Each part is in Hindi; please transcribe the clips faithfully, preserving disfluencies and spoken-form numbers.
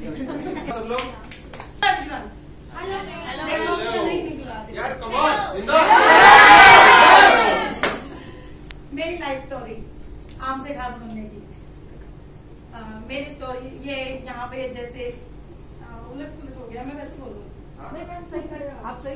सब लोग यार मेरी लाइफ स्टोरी आम से घास बनने की। आ, मेरी स्टोरी ये यहाँ पे जैसे उलट पुलट हो गया, मैं वैसे बोलूँ आप सही खड़े आप सही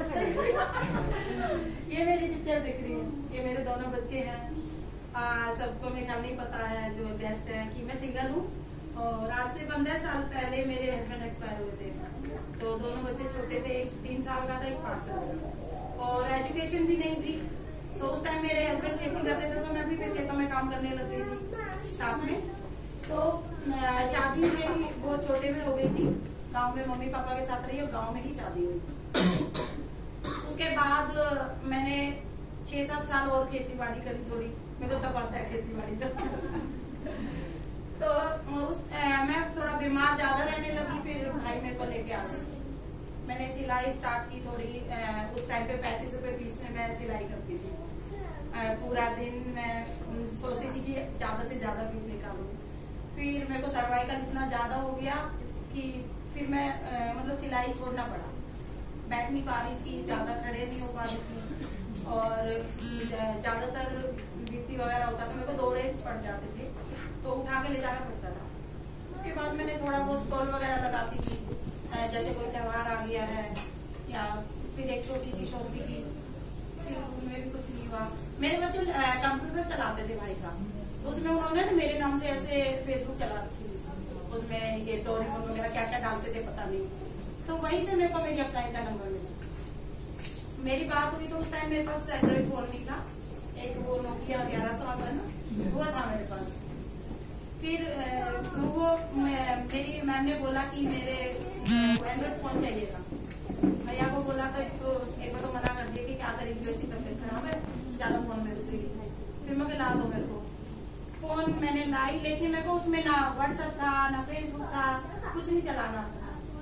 खड़े ये मेरी पिक्चर दिख रही है, ये मेरे दोनों बच्चे हैं। सबको मेरा नहीं पता है जो गेस्ट है कि मैं सिंगल हूँ और आज से पंद्रह साल पहले मेरे हस्बैंड एक्सपायर हुए थे। तो दोनों बच्चे छोटे थे, एक तीन साल का था, एक पाँच साल का, और एजुकेशन भी नहीं थी। तो उस टाइम मेरे हस्बैंड खेती करते थे तो मैं भी फिर खेतों में काम करने लग गई थी साथ में। तो शादी मेरी बहुत छोटे में हो गई थी, गांव में मम्मी पापा के साथ रही और गांव में ही शादी हुई। उसके बाद मैंने छह सात साल और खेती बाड़ी करी थोड़ी, मेरे को सब आता है खेती बाड़ी का। तो उस आ, मैं थोड़ा बीमार ज्यादा रहने लगी, फिर भाई मेरे को लेके आ गए। मैंने सिलाई स्टार्ट की थोड़ी, आ, उस टाइम पे पैंतीस रुपए पीस में मैं सिलाई करती थी। आ, पूरा दिन मैं सोचती थी कि ज्यादा से ज्यादा पीस निकालूं। फिर मेरे को सर्वाइकल इतना ज्यादा हो गया कि फिर मैं आ, मतलब सिलाई छोड़ना पड़ा। बैठ नहीं पा रही थी, ज्यादा खड़े नहीं हो पा रही थी, और ज्यादातर बीपी वगैरह होता था, मेरे को दो रेस पड़ जाते थे तो उठा के ले जाना पड़ता था। उसके बाद मैंने थोड़ा बहुत स्टॉल वगैरह लगाती थी, जैसे कोई त्योहार आ गया है, या फिर एक छोटी सी शॉप भी की, फिर उनमें भी कुछ नहीं हुआ। मेरे बच्चे कंप्यूटर चलाते थे भाई का, उसमें उन्होंने ना मेरे नाम से ऐसे फेसबुक चला रखी थी, उसमें ये डोरेमोन वगैरह क्या क्या डालते थे पता नहीं। तो वहीं से मेरे को मेरी अपलाइन का नंबर मिला। मेरी बात हुई तो उस टाइम मेरे पास एंड्रॉइड फोन नहीं था, एक वो नोकिया ग्यारह सौ आता ना, वो था मेरे पास। फिर वो मेरी मैम ने बोला कि मेरे एंड्रॉइड फोन चाहिए था। भैया को बोला तो इसको एक बार तो मना कर दिया कि क्या करेगी, वैसी तबियत खराब है, ज्यादा फोन में घुसेगी। फिर मैं ला दो मेरे को फोन, मैंने लाई, लेकिन मेरे को उसमें ना व्हाट्सएप था ना फेसबुक था, कुछ नहीं चलाना था।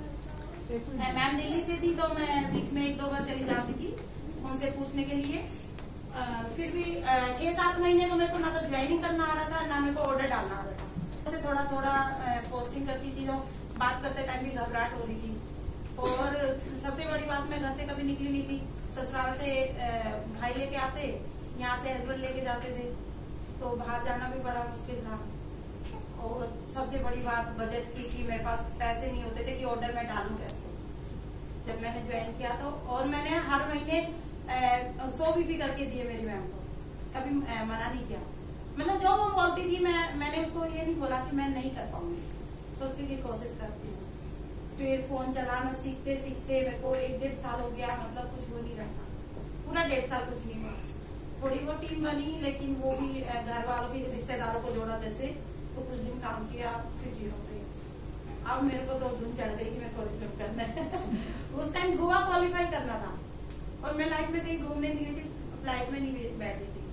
मैम दिल्ली से थी तो मैं वीक में एक दो बार चली जाती थी उनसे पूछने के लिए। आ, फिर भी छह सात महीने तो मेरे को ना तो ज्वाइनिंग करना आ रहा था, ना मेरे को ऑर्डर डालना आ रहा था। उसे थोड़ा थोड़ा पोस्टिंग करती थी, तो बात करते टाइम भी घबराहट हो रही थी। और सबसे बड़ी बात, मैं घर से कभी निकली नहीं थी। ससुराल से भाई लेके आते, यहाँ से हस्बैंड लेके जाते थे, तो बाहर जाना भी बड़ा मुश्किल था। और सबसे बड़ी बात बजट की कि मेरे पास पैसे नहीं होते थे कि ऑर्डर मैं डालूं कैसे। जब मैंने ज्वाइन किया तो, और मैंने हर महीने सौ बीपी करके दिए मेरी मैम को, कभी आ, मना नहीं किया। मतलब जो वो बोलती थी मैं मैंने उसको ये नहीं बोला कि मैं नहीं कर पाऊंगी, सोचती थी कोशिश करती हूँ। फिर फोन चलाना सीखते सीखते मेरे को एक डेढ़ साल हो गया, मतलब कुछ हो नहीं रहा, पूरा डेढ़ साल कुछ नहीं हुआ। थोड़ी वो टीम बनी, लेकिन वो भी घर वालों की रिश्तेदारों को जोड़ा जैसे, तो कुछ दिन काम किया, फिर जीरो पे। अब मेरे को तो धुन चढ़ गई कि मेरे को करना है। उस टाइम गोवा क्वालिफाई करना था और मैं लाइफ में कहीं घूमने नहीं गई थी, फ्लाइट में नहीं बैठी थी।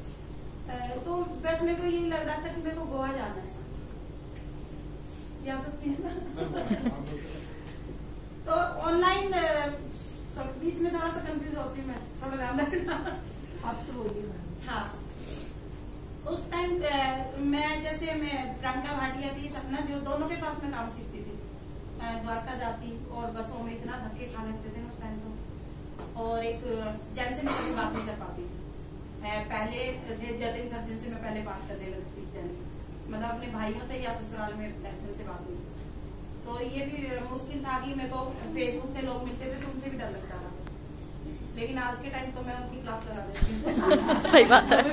तो बस मेरे को यही लग रहा था कि मेरे को गोवा जाना है, याद रखती है ना। तो ऑनलाइन बीच में थोड़ा सा कंफ्यूज होती हूँ मैं, थोड़ा ध्यान रखना। आप तो बोलिए। हाँ, उस टाइम मैं जैसे मैं प्रियंका भाटिया थी, सपना, जो दोनों के पास में काम सीखती थी। द्वारका जाती और बसों में इतना धक्के खाने लगते थे उस टाइम तो, और एक जैन से मैं कभी बात नहीं कर पाती। पहले जतिन सर्जन से मैं पहले बात करने लगती थी, मतलब अपने भाइयों से या ससुराल में हस्बैंड से बात हुई। तो ये भी मुश्किल था कि मेरे को फेसबुक से लोग मिलते थे तो उनसे भी डर लगता था, लेकिन आज के टाइम तो मैं उनकी क्लास लगा देती हूँ। सही बात है।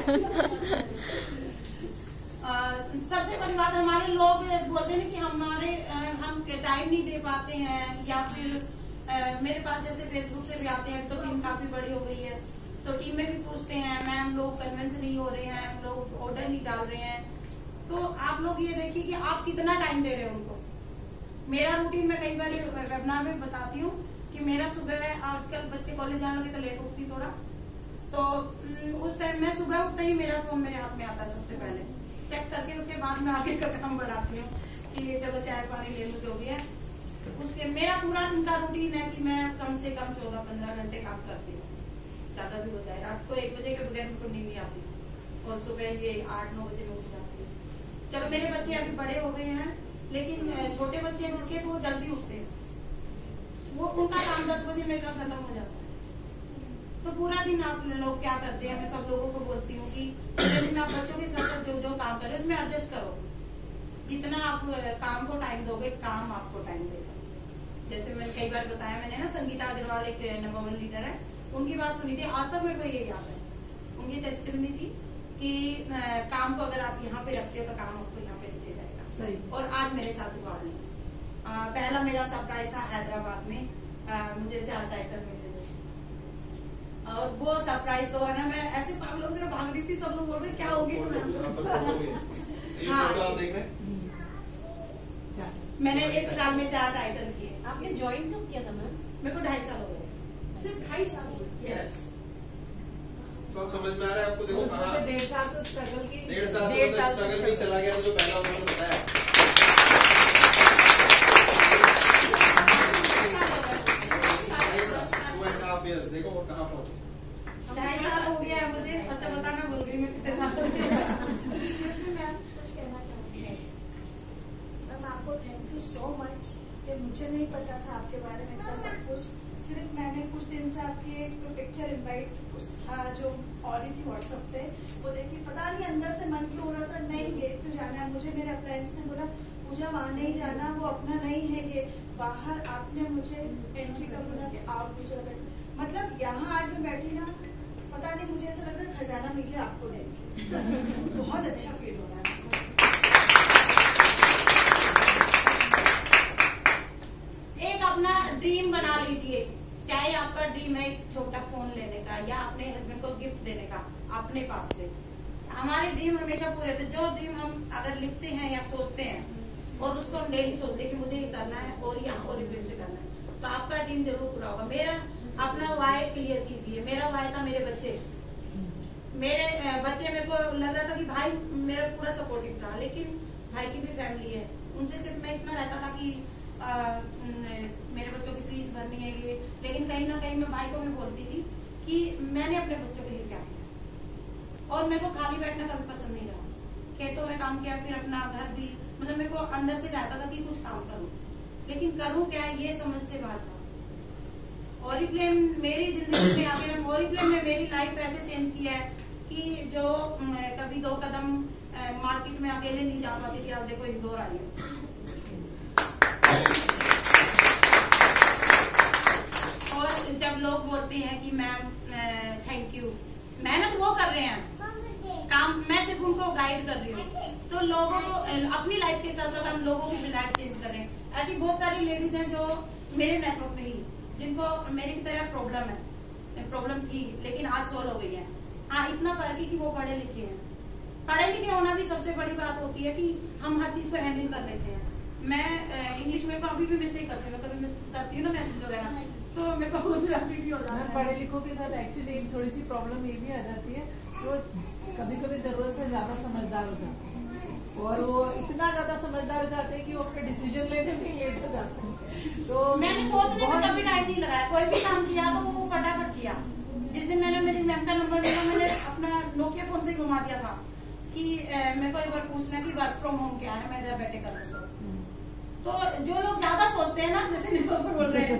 सबसे बड़ी बात, हमारे लोग बोलते हैं कि हमारे हम टाइम नहीं दे पाते हैं, या फिर आ, मेरे पास जैसे फेसबुक से भी आते हैं, तो टीम काफी बड़ी हो गई है, तो टीम में भी पूछते हैं मैम लोग कन्विंस नहीं हो रहे हैं, हम लोग ऑर्डर नहीं डाल रहे हैं। तो आप लोग ये देखिए कि आप कितना टाइम दे रहे हो उनको। मेरा रूटीन मैं कई बार वेबिनार में बताती हूँ कि मेरा सुबह, आजकल बच्चे कॉलेज जाने लगे तो लेट उठती थोड़ा, तो उस टाइम मैं सुबह उठते ही मेरा फोन मेरे हाथ में आता है, सबसे पहले चेक करके उसके बाद में आगे का काम बढ़ाती हूँ कि चलो चाय पानी ले लो जो भी है। उसके मेरा पूरा दिन का रूटीन है कि मैं कम से कम चौदह पंद्रह घंटे काम करती हूँ, ज्यादा भी हो जाए। रात को एक बजे के बगैर मुझको नींद नहीं आती और सुबह ये आठ नौ बजे में उठ जाती हूँ। चलो मेरे बच्चे अभी बड़े हो गए हैं लेकिन छोटे बच्चे हैं जिसके तो वो जल्दी उठते हैं, वो उनका काम दस बजे मेरे का खत्म हो जाता है। तो पूरा दिन आप लोग क्या करते हैं, मैं सब लोगों को बोलती हूँ कि दिन आप बच्चों के साथ जो जो काम करें उसमें एडजस्ट करो। जितना आप काम को टाइम दोगे, काम आपको टाइम देगा। जैसे मैंने कई बार बताया, मैंने ना संगीता अग्रवाल एक नंबर वन लीडर है, उनकी बात सुनी थी, आज तक मेरे को ये याद है। उनकी टेस्टिमनी थी कि काम को अगर आप यहाँ पे रखते हो तो काम आपको यहाँ पे दिया जाएगा। सही। और आज मेरे साथ हुआ नहीं। पहला मेरा सरप्राइज था हैदराबाद में, आ, मुझे चार टाइटल मिले थे और वो सरप्राइज तो है ना, मैं ऐसे पागलों की तरह भाग रही थी, सब लोग बोल रहे क्या होगी। हाँ, मैंने एक साल में चार टाइटल किए। आपने ज्वाइन कब किया था मैम? मेरे को ढाई साल हो गए। सिर्फ ढाई साल हो गए? यस। सब समझ में आ रहा है आपको? देखो उसमें से डेढ़ साल तो स्ट्रगल की, डेढ़ साल डेढ़ साल स्ट्रगल में चला गया, जो पहला उन्होंने बताया। देखो वो कहाँ पहुँचे। ढाई साल हो गया है मुझे, अच्छा बताना भूल गई मैं कितने साल हो गए। एक्सक्यूज मी मैम, कुछ कहना चाहती हूँ मैम। आपको थैंक यू सो मच कि मुझे नहीं पता था आपके बारे में इतना सब कुछ। सिर्फ मैंने कुछ दिन से आपकी एक पिक्चर इनवाइट था जो और ही थी व्हाट्सएप पे, वो देखी, पता नहीं अंदर से मन क्यों हो रहा था, नहीं ये तो जाना है मुझे। मेरे फ्रेंड्स ने बोला पूजा वहाँ नहीं जाना, वो अपना नहीं है ये बाहर। आपने मुझे एंट्री कर बोला कि आओ पूजा बैठ, मतलब यहाँ आज मैं बैठी ना, पता नहीं मुझे ऐसा लग रहा है खजाना मिल गया आपको देख। बहुत अच्छा फील हो रहा है। एक अपना ड्रीम बना लीजिए, चाहे आपका ड्रीम है एक छोटा फोन लेने का या अपने हस्बैंड को गिफ्ट देने का अपने पास से। हमारे ड्रीम हमेशा पूरे होते, जो ड्रीम हम अगर लिखते हैं या सोचते हैं और उसको हम डेली सोचते हैं कि मुझे ये करना है और यहाँ और ड्रीम से करना है, तो आपका ड्रीम जरूर पूरा होगा। मेरा अपना वाई क्लियर कीजिए। मेरा वाई था मेरे बच्चे। मेरे बच्चे, मेरे को लग रहा था कि भाई मेरा पूरा सपोर्टिव था, लेकिन भाई की भी फैमिली है, उनसे सिर्फ मैं इतना रहता था कि आ, मेरे बच्चों की फीस भरनी है ये, लेकिन कहीं ना कहीं मैं भाई को भी बोलती थी कि मैंने अपने बच्चों के लिए क्या किया। और मेरे को खाली बैठना कभी पसंद नहीं रहा। खेतों में काम किया, फिर अपना घर भी, मतलब मेरे को अंदर से रहता था कि कुछ काम करूं, लेकिन करूं क्या ये समझ से बाहर था। ओरिफ्लेम मेरी जिंदगी में आगे, ओरिफ्लेम ने मेरी लाइफ ऐसे चेंज किया है कि जो कभी दो कदम मार्केट में अकेले नहीं जा पाती थी, आज देखो इंदौर आई है। और जब लोग बोलते हैं कि मैम थैंक यू, मेहनत वो कर रहे हैं, काम मैं सिर्फ उनको गाइड कर रही हूँ। तो लोगों को अपनी लाइफ के साथ साथ हम लोगों की भी लाइफ चेंज कर रहे हैं। ऐसी बहुत सारी लेडीज हैं जो मेरे नेटवर्क में ही, जिनको मेरी तरह प्रॉब्लम है, प्रॉब्लम थी लेकिन आज सोल्व हो गई है। हाँ, इतना फर्क है कि वो पढ़े लिखे हैं। पढ़े लिखे होना भी सबसे बड़ी बात होती है कि हम हर चीज को हैंडल कर लेते हैं। मैं इंग्लिश में अभी भी मिस्टेक करती हूँ, कभी करती हूँ ना मैसेज वगैरह, तो मेरे को उसमें अभी भी हो जाता है। पढ़े लिखों के साथ एक्चुअली एक थोड़ी सी प्रॉब्लम ये भी आ जाती है, वो कभी कभी जरूरत से ज्यादा समझदार हो जाते हैं और वो इतना ज्यादा समझदार हो जाते हैं कि वो अपने डिसीजन लेने में लेट हो जाते हैं। तो मैंने सोचने में कभी टाइम नहीं लगाया, कोई भी काम किया तो वो फटाफट किया। जिस दिन मैंने मेरी मैम का नंबर लिया, मैंने अपना नोकिया फोन से घुमा दिया था कि मेरे को एक बार पूछना कि वर्क फ्रॉम होम क्या है, मैं घर बैठे कर सकता हूँ। तो जो लोग ज्यादा सोचते हैं ना, जैसे निलोफर बोल रहे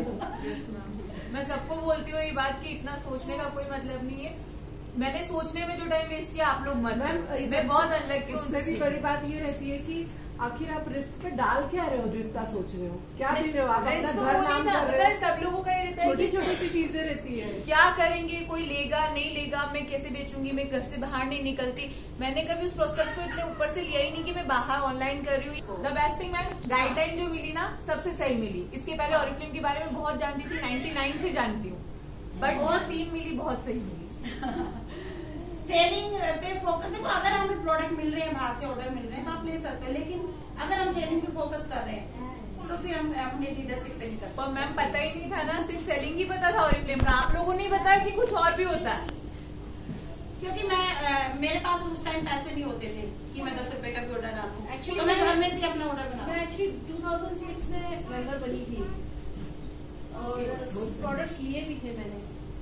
हैं, मैं सबको बोलती हूँ ये बात कि इतना सोचने का कोई मतलब नहीं है। मैंने सोचने में जो टाइम वेस्ट किया आप लोग मत, मैं बहुत अलग। उससे भी बड़ी बात ये रहती है कि आखिर आप रिस्क पे डाल क्या रहे हो जो इतना सोच रहे हो, क्या भी रहे हो आप, अपना घर नाम कर रहे हो। सब लोगों का ये रहता है, छोटी छोटी सी चीजें रहती है, क्या करेंगे, कोई लेगा नहीं लेगा, मैं कैसे बेचूंगी, मैं घर से बाहर नहीं निकलती। मैंने कभी उस प्रोस्पेक्ट को इतने ऊपर से लिया ही नहीं कि मैं बाहर ऑनलाइन कर रही हूँ। The best thing ma'am, guideline जो मिली ना सबसे सही मिली। इसके पहले ओरिफ्लेम के बारे में बहुत जानती थी, नाइन्टी नाइन से जानती हूँ, बट जो टीम मिली बहुत सही मिली। सेलिंग पे फोकस, देखो अगर हमें प्रोडक्ट मिल रहे हैं, बाहर से ऑर्डर मिल रहे हैं तो आप ले सकते हैं, लेकिन अगर हम सेलिंग पे फोकस कर रहे हैं तो फिर हम अपने लीडरशिप पे नहीं कर सकते। और मैम पता ही नहीं था ना, सिर्फ सेलिंग ही पता था ओरिफ्लेम का, आप लोगों ने बताया कि कुछ और भी होता है। क्योंकि मैं आ, मेरे पास उस टाइम पैसे नहीं होते थे कि मैं दस रुपए का भी ऑर्डर डालूं। Actually, तो मैं घर में से अपना ऑर्डर बना। मैं एक्चुअली टू थाउजेंड सिक्स में मेंबर बनी थी और प्रोडक्ट्स लिए भी थे मैंने,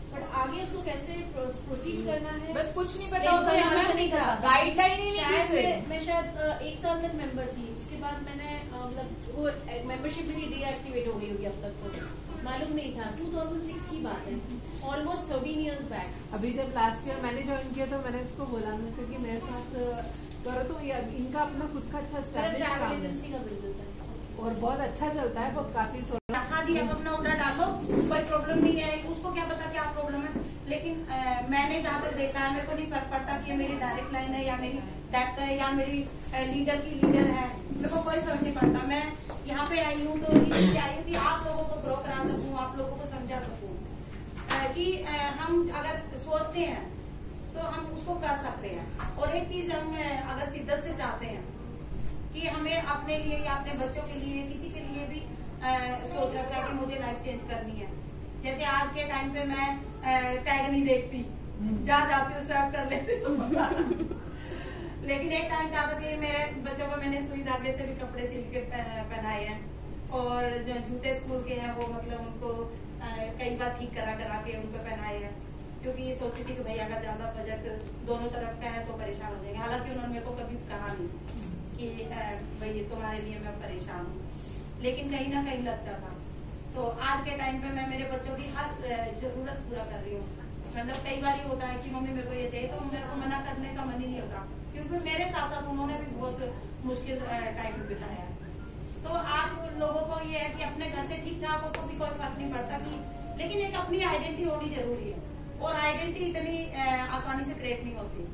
बट आगे उसको कैसे प्रोसीड करना है बस कुछ नहीं पता Explain होता, करना यहाँ से नहीं नहीं था। गाइडलाइन ही नहीं शायद थी मैं- मैं शायद अ, एक साल तक मेंबर थी, उसके बाद मैंने अ, मतलब वो मेंबरशिप मेरी डीएक्टिवेट हो गई होगी अब तक, तो मालूम नहीं था। टू थाउजेंड सिक्स की बात है, ऑलमोस्ट थर्टीन इयर्स बैक। अभी जब लास्ट ईयर मैंने ज्वाइन किया तो मैंने इसको बोला मैं क्योंकि मेरे साथ करो तो ये इनका अपना खुद का अच्छा स्टैब्लिश काम ट्रैवल है एजेंसी का बिजनेस है। और बहुत अच्छा चलता है, वो काफी सो- हाँ जी, आप अपना ऑर्डर डालो, कोई प्रॉब्लम नहीं है, उसको क्या पता क्या प्रॉब्लम है। लेकिन अ, मैंने जहाँ तक देखा है, मेरे को नहीं फर्क पड़ता कि ये मेरी डायरेक्ट लाइन है या मेरी डेप्थ है या मेरी लीडर की लीडर है, मेरे को कोई फर्क नहीं पड़ता। मैं यहाँ पे आई हूँ तो इसलिए आई हूँ कि आप लोगों को ग्रो करा सकूँ, आप लोगों को समझा सकूँ कि अ, हम अगर सोचते हैं तो हम उसको कर सकते हैं। और एक चीज हम अ, अगर शिद्दत से चाहते हैं कि हमें अपने लिए या अपने बच्चों के लिए किसी के लिए भी आ, सोच रखा है कि मुझे लाइफ चेंज करनी है। जैसे आज के टाइम पे मैं टैग नहीं देखती, जहाँ जाती हूँ सब कर लेती हूँ। लेकिन एक टाइम था कि मेरे बच्चों को मैंने सुई धागे से भी कपड़े सिल के पहनाए हैं, और जो जूते स्कूल के हैं वो मतलब उनको आ, कई बार ठीक करा करा के उनको पहनाए हैं, क्योंकि सोचती थी कि भैया का ज्यादा बजट दोनों तरफ का है तो परेशान हो जाएंगे। हालांकि उन्होंने मेरे को कभी कहा नहीं कि भाई तुम्हारे लिए मैं परेशान हूँ, लेकिन कहीं ना कहीं लगता था। तो आज के टाइम पे मैं मेरे बच्चों की हर जरूरत पूरा कर रही हूँ। मतलब कई बार ही होता है कि मम्मी मेरे को ये चाहिए, तो मेरे को मना करने का मन ही नहीं होता, क्योंकि मेरे साथ साथ उन्होंने भी बहुत मुश्किल टाइम बिताया है। तो आज लोगों को ये है कि अपने घर से ठीक ठाक हो तो भी कोई फर्क नहीं पड़ता, कि लेकिन एक अपनी आइडेंटिटी होनी जरूरी है, और आइडेंटिटी इतनी आसानी से क्रिएट नहीं होती।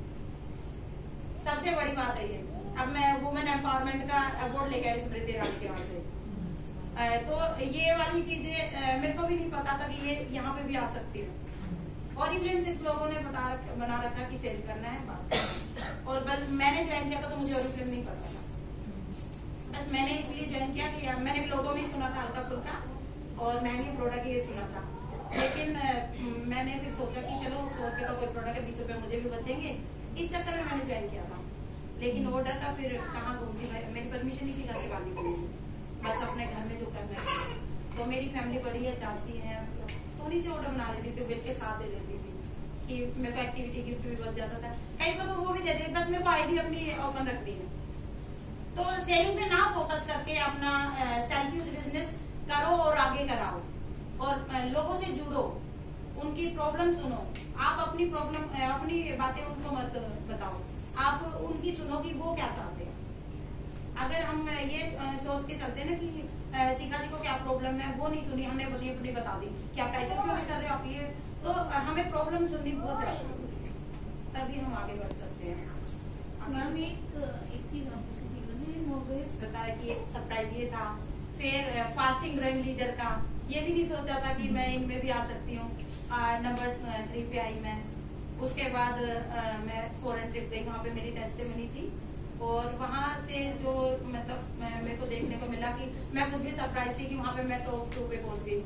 सबसे बड़ी बात है ये। अब मैं वुमेन एम्पावरमेंट का अवार्ड लेके आई स्मृति ईरानी के वहां से, तो ये वाली चीजें मेरे को भी नहीं पता था कि ये यहाँ पे भी आ सकती है। और इवन सिर्फ लोगों ने बता बना रखा कि सेल करना है बात, और बस मैंने ज्वाइन किया था तो मुझे ओरिफ्लेम नहीं पता था। बस मैंने इसलिए ज्वाइन किया कि मैंने लोगों में सुना था हल्का फुल्का, और महंगे प्रोडक्ट ये सुना था, लेकिन मैंने फिर सोचा कि चलो सौ रुपए का कोई प्रोडक्ट है, बीस रुपए मुझे भी बचेंगे, इस चक्कर में मैंने ज्वाइन किया था। लेकिन ऑर्डर का फिर कहाँ घूमती, मेरी परमिशन नहीं थी घर से बाहर निकलने की, बस अपने घर में जो करना है। तो मेरी फैमिली बड़ी है, चाची है, तो उन्हीं से ऑर्डर बना लेती थी, बिल के साथ दे देती थी कि मेरे को एक्टिविटी गिफ्ट भी बहुत ज्यादा था, कई बार तो वो भी दे दी, बस मेरे को आईडी अपनी ओपन रखती है। तो सेलिंग पे ना फोकस करके अपना सेल्फ यूज बिजनेस करो और आगे कराओ, और लोगों से जुड़ो, उनकी प्रॉब्लम सुनो। आप अपनी प्रॉब्लम अपनी बातें उनको मत बताओ, आप उनकी सुनो कि वो क्या चाहते हैं। अगर हम ये सोच के चलते हैं ना कि शिखा जी को क्या प्रॉब्लम है, वो नहीं सुनी हमने, अपनी अपनी बता दी कि आप टाइटल क्यों नहीं कर रहे हो आप ये, तो हमें प्रॉब्लम सुननी बहुत ज्यादा, तभी हम आगे बढ़ सकते हैं। मैम एक एक चीज बताया कि एक सरप्राइज ये था, फिर फास्टिंग ग्रोइंग लीडर का ये भी नहीं सोचा था कि मैं इनमें भी आ सकती हूँ। नंबर थ्री पे आई मैं, उसके बाद आ, मैं फॉरेन ट्रिप गई, वहाँ पे मेरी टेस्टिमनी थी, और वहाँ से जो मतलब मेरे को देखने को मिला कि मैं खुद भी सरप्राइज थी कि वहाँ पे मैं टॉप टू पे पहुंच गई।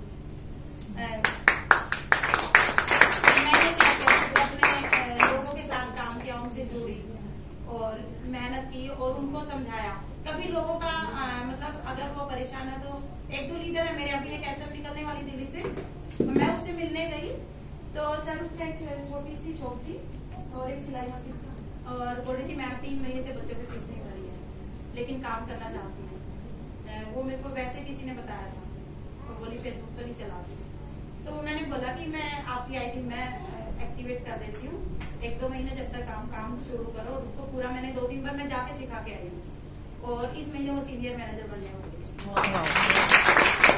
मैंने क्या किया, अपने लोगों के साथ काम किया, उनसे जुड़ी और मेहनत की और उनको समझाया। कभी लोगों का आ, मतलब अगर वो परेशान है तो एक दो लीडर है मेरे, अभी एक एसएम निकलने वाली दिल्ली से, मैं उससे मिलने गई तो सर उसका एक छोटी सी शॉप थी और एक सिलाई मशीन था, और बोल रही थी मैं तीन महीने से बच्चों की फीस नहीं भरी है, लेकिन काम करना चाहती हूँ। वो मेरे को वैसे किसी ने बताया था, और बोली फेसबुक तो नहीं चलाती, तो मैंने बोला कि मैं आपकी आईडी मैं एक्टिवेट कर देती हूँ, एक दो महीने जब तक काम काम शुरू करो, उसको पूरा मैंने दो तीन बार मैं जाके सिखा के आई हूँ, और इस महीने वो सीनियर मैनेजर बनने वाली है।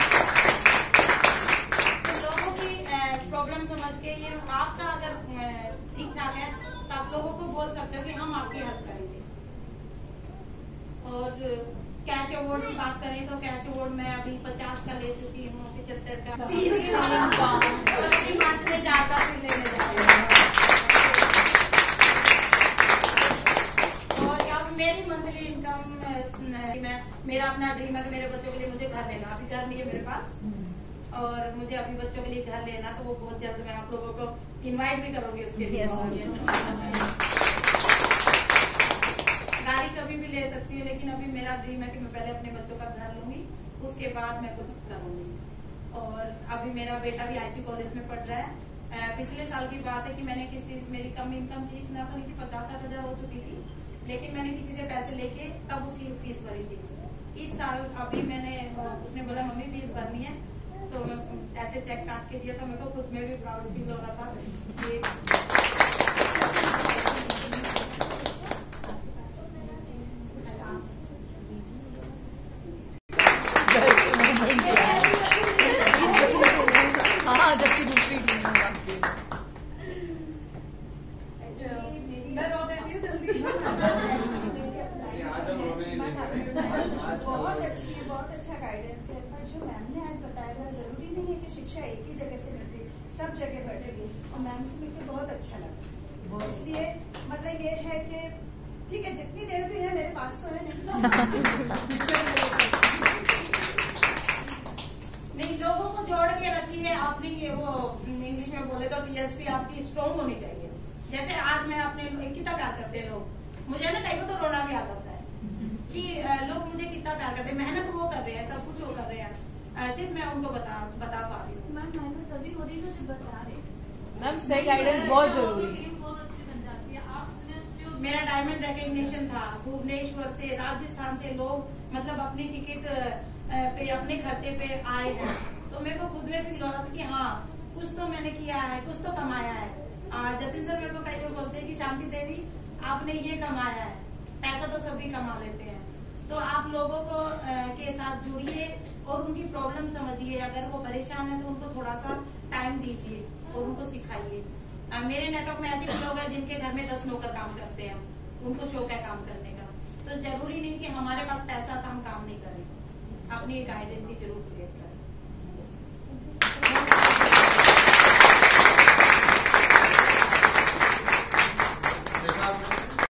लोगों की प्रॉब्लम समझ के ये आपका अगर ठीक ठाक है तो आप लोगों को बोल सकते हो कि हम आपकी हेल्प करेंगे। और कैश अवार्ड की बात करें तो कैश अवार्ड मैं अभी पचास का ले चुकी हूँ, पिछहत्तर का, पांच में चार का फिर लेने जा रही हूँ। और अब मेरी मंथली इनकम मैं मेरा अपना ड्रीम है कि मेरे बच्चों के लिए मुझे घर लेना, अभी घर नहीं है मेरे पास, और मुझे अभी बच्चों के लिए घर लेना, तो वो बहुत जल्द मैं आप लोगों को इनवाइट भी करूंगी उसके लिए। गाड़ी कभी भी ले सकती हूँ, लेकिन अभी मेरा ड्रीम है कि मैं पहले अपने बच्चों का घर लूंगी, उसके बाद मैं कुछ करूंगी। और अभी मेरा बेटा भी आईपी कॉलेज में पढ़ रहा है, पिछले साल की बात है कि मैंने किसी मेरी कम इनकम थी, इतना तो नहीं थी, पचास साठ हजार हो चुकी थी, लेकिन मैंने किसी से पैसे लेके तब उसकी फीस भरी थी। इस साल अभी मैंने उसने बोला मम्मी फीस भरनी है, तो मैं ऐसे चेक काट के दिया, तो मेरे को खुद में भी प्राउड फील हो रहा था कि हाँ, जबकि दूसरी मैं रो देती हूँ जल्दी। आज हम रोने नहीं देंगे। आज बहुत अच्छी है, बहुत अच्छा गाइडेंस है, पर जो मैम ने आज बताया था जरूरी नहीं है कि शिक्षा एक ही जगह से मिल रही, सब जगह बढ़ेगी, और मैम से मिलकर बहुत अच्छा लगा। इसलिए मतलब ये है कि ठीक है, जितनी देर भी है मेरे पास तो है नहीं, लोगों को जोड़ के रखी है आपने, ये वो इंग्लिश में बोले तो टीएसपी आपकी स्ट्रॉन्ग होनी चाहिए। जैसे आज मैं अपने कितना प्यार करते हैं लोग, मुझे ना कई को तो रोना भी आ जाता है कि लोग मुझे कितना प्यार करते हैं, मेहनत वो कर रहे हैं, सब कुछ वो कर रहे हैं, सिर्फ मैं उनको बता बता पा रही हूँ। मैम मेहनत तभी हो रही है जब बता रहे। मैम सही गाइडेंस बहुत जरूरी है। मेरा डायमंड रिकग्निशन था भुवनेश्वर से, राजस्थान से लोग मतलब अपनी टिकट पे अपने खर्चे पे आए हैं, तो मेरे को खुद में फील हो रहा था कि हाँ कुछ तो मैंने किया है, कुछ तो कमाया है। जतिन सर मेरे को कई लोग बोलते हैं कि शांति देवी आपने ये कमाया है, पैसा तो सभी कमा लेते हैं, तो आप लोगों को के साथ जुड़िए और उनकी प्रॉब्लम समझिए, अगर वो परेशान है तो उनको थोड़ा सा टाइम दीजिए और उनको सिखाइए। मेरे नेटवर्क में ऐसे भी लोग हैं जिनके घर में दस नौकर काम करते हैं, उनको शौक है काम करने का, तो जरूरी नहीं कि हमारे पास पैसा तो हम काम नहीं करें, अपनी एक आइडेंटिटी जरूर क्रिएट करें।